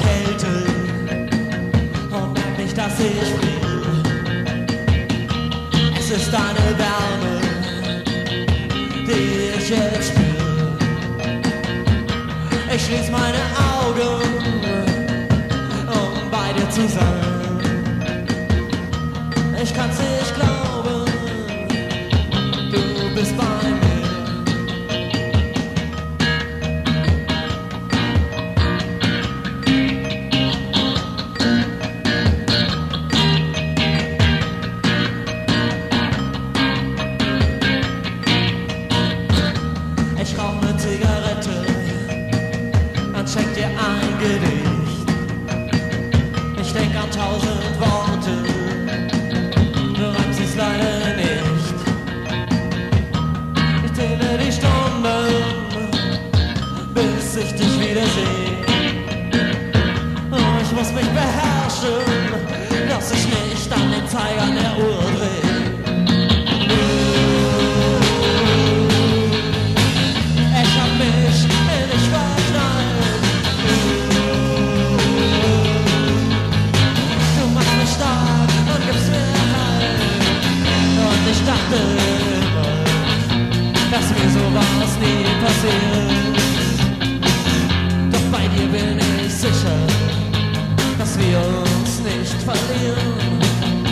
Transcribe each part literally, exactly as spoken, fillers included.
Kälte und merk nicht, dass ich friere. Es ist deine Wärme, die ich jetzt spüre. Ich schließ meine Augen, um bei dir zu sein. Ich kann's nicht glauben, du bist bei mir. Ich rauch ne Zigarette und schenk dir ein Gedicht. Ich denk an tausend Worte, du reimst es leider nicht. Ich zähle die Stunden, bis ich dich wiederseh. Oh, ich muss mich beherrschen, dass ich nicht an den Zeigern der Uhr dreh. Ich dachte immer, dass mir sowas nie passiert. Doch bei dir bin ich sicher, dass wir uns nicht verlieren.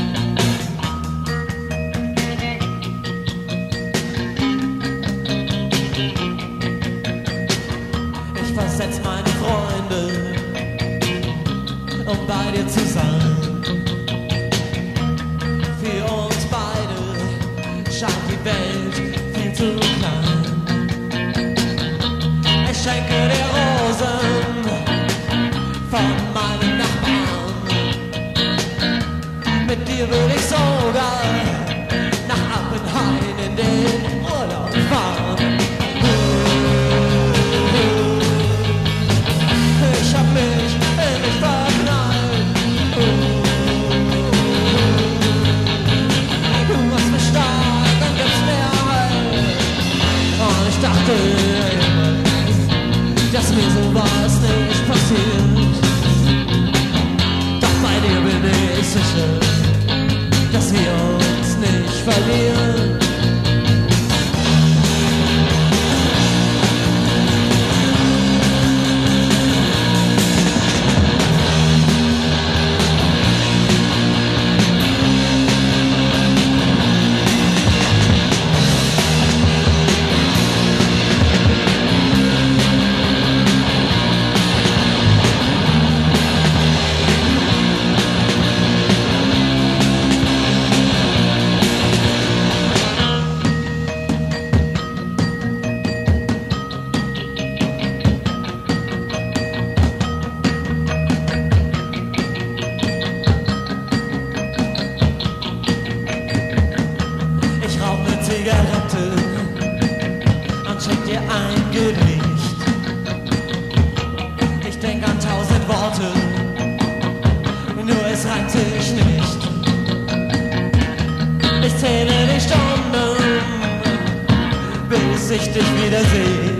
Ich versetz meine Freunde, um bei dir zu sein. Für uns beide scheint die Welt viel zu klein. Ich schenke dir Rosen von meinen Nachbarn. Mit dir würde ich sogar nach Appenhain in den Urlaub fahren. Ich hab mich in dich verknallt. Du machst mich stark, dann gibt's mehr Halt. Und ich dachte immer, dass mir sowas nicht passiert. Doch bei dir bin ich sicher, dass wir uns nicht verlieren. Zigarette und schenk dir ein Gedicht. Ich denk an tausend Worte, nur es reimt sich nicht. Ich zähle die Stunden, bis ich dich wiederseh.